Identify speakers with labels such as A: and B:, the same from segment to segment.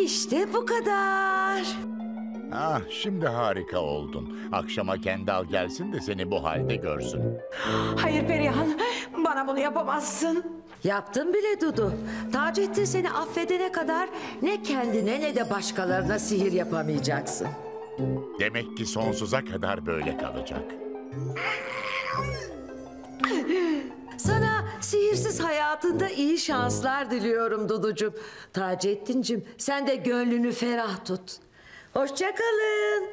A: İşte bu kadar.
B: Ah, şimdi harika oldun. Akşama Kendal gelsin de seni bu halde görsün.
C: Hayır Perihan, bana bunu yapamazsın.
A: Yaptım bile Dudu. Taceddin seni affedene kadar ne kendine ne de başkalarına sihir yapamayacaksın.
B: Demek ki sonsuza kadar böyle kalacak.
A: Sana sihirsiz hayatında iyi şanslar diliyorum Duducuğum. Taceddin'cim sen de gönlünü ferah tut. Hoşça kalın.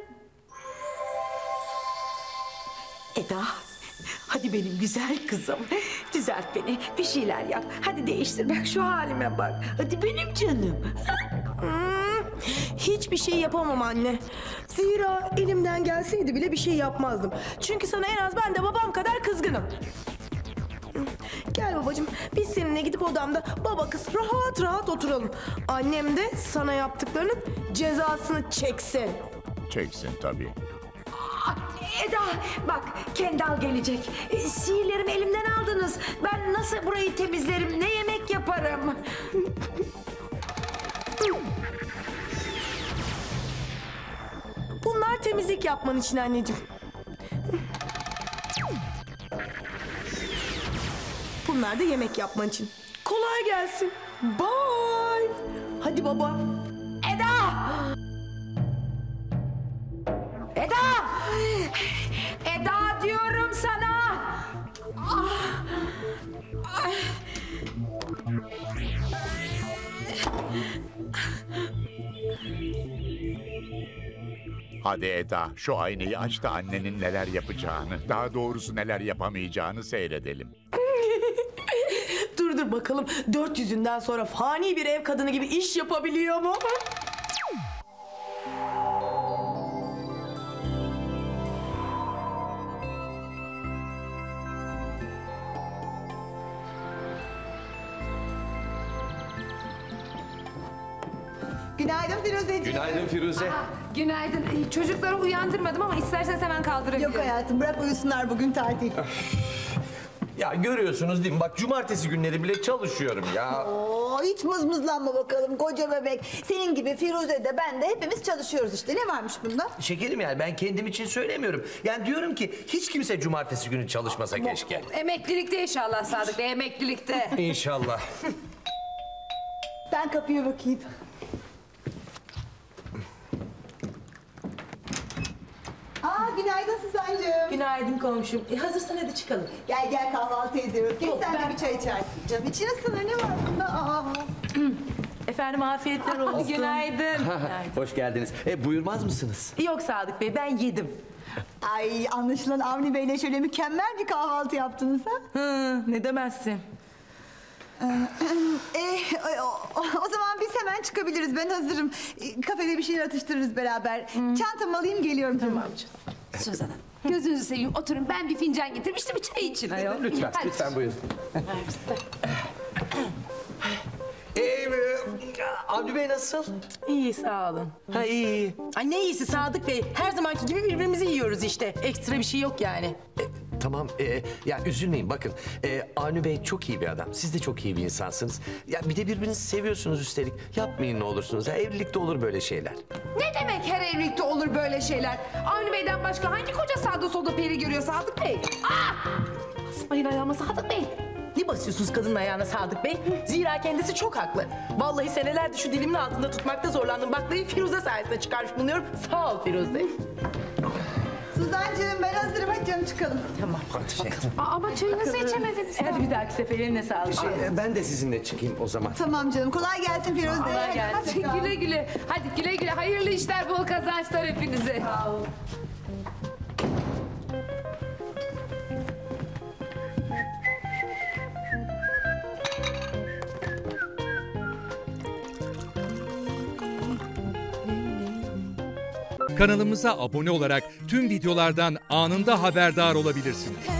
C: Eda, hadi benim güzel kızım. Düzelt beni, bir şeyler yap. Hadi değiştir, bak şu halime bak. Hadi benim canım.
D: Hiçbir şey yapamam anne. Zira elimden gelseydi bile bir şey yapmazdım. Çünkü sana en az ben de babam kadar kızgınım. Gel babacığım, biz seninle gidip odamda baba kız rahat rahat oturalım. Annem de sana yaptıklarının cezasını çeksin.
B: Çeksin tabii.
C: Eda, bak Kendal gelecek. Sihirlerimi elimden aldınız. Ben nasıl burayı temizlerim, ne yemek yaparım?
D: Bunlar temizlik yapman için anneciğim. Bunlar da yemek yapman için. Kolay gelsin. Bye. Hadi baba.
C: Eda! Eda! Eda diyorum sana! Ah! Ay!
B: Hadi Eda, şu aynayı aç da annenin neler yapacağını, daha doğrusu neler yapamayacağını seyredelim.
D: Dur bakalım 400'ünden sonra fani bir ev kadını gibi iş yapabiliyor mu?
E: Günaydın Firuzeciğim.
F: Günaydın Firuze.
G: Günaydın. Çocukları uyandırmadım ama isterseniz hemen kaldırabilirim.
E: Yok hayatım, bırak uyusunlar, bugün tatil.
F: Ya görüyorsunuz değil mi? Bak cumartesi günleri bile çalışıyorum ya.
E: Oo, hiç mızmızlanma bakalım koca bebek. Senin gibi Firuze de ben de hepimiz çalışıyoruz işte. Ne varmış bunda?
F: Şekerim yani ben kendim için söylemiyorum. Yani diyorum ki hiç kimse cumartesi günü çalışmasa keşke.
G: Emeklilikte inşallah Sadık Bey, emeklilikte.
F: İnşallah.
E: Ben kapıya bakayım. Günaydın Suzancığım.
D: Günaydın komşum. Hazırsan hadi çıkalım.
E: Gel kahvaltı ediyoruz. Gel sen de bir çay içersin. Canım içine ısınır, ne var bunda?
D: Efendim afiyetler olsun.
G: Günaydın.
F: Hoş geldiniz. Buyurmaz mısınız?
D: Yok Sadık Bey, ben yedim.
E: Ay, anlaşılan Avni Bey'le şöyle mükemmel bir kahvaltı yaptınız ha?
D: Ne demezsin.
E: O zaman biz hemen çıkabiliriz. Ben hazırım. Kafede bir şeyler atıştırırız beraber. Çantamı alayım, geliyorum. Tamam canım.
G: Suzan Hanım, gözünüzü seveyim oturun. Ben bir fincan getirmiştim, bir çay için ayol.
F: Lütfen,
G: Hadi.
F: lütfen buyurun. Avni Bey nasıl?
D: İyi sağ olun.
F: Ha iyi.
D: Ay ne iyisi Sadık Bey. Her zamanki gibi birbirimizi yiyoruz işte. Ekstra bir şey yok yani.
F: Tamam, ya üzülmeyin bakın. Avni Bey çok iyi bir adam. Siz de çok iyi bir insansınız. Ya bir de birbirinizi seviyorsunuz üstelik. Yapmayın ne olursunuz. Ya, evlilikte olur böyle şeyler.
G: Ne demek her evlilikte olur böyle şeyler? Avni Bey'den başka hangi koca sağda solda peri görüyor Sadık Bey? Basmayın ayağıma Sadık Bey.
D: Ne basıyorsunuz kadının ayağına Sadık Bey? Zira kendisi çok haklı. Vallahi senelerdir şu dilimin altında tutmakta zorlandım. Baklayı Firuze sayesinde çıkarmış bulunuyorum. Sağ ol Firuze.
E: Suzancığım, ben hazırım. Hadi canım, çıkalım.
D: Tamam.
F: Hadi.
G: Ama çayınızı içemediniz.
D: Hadi bir dahaki sefere eline sağlık.
F: Ben de sizinle çıkayım o zaman.
E: Tamam canım, kolay gelsin Firuze.
D: Kolay gelsin.
E: Hadi.
G: Güle güle. Hadi güle güle. Hayırlı işler, bol kazançlar hepinize.
D: Sağ ol.
H: Kanalımıza abone olarak tüm videolardan anında haberdar olabilirsiniz.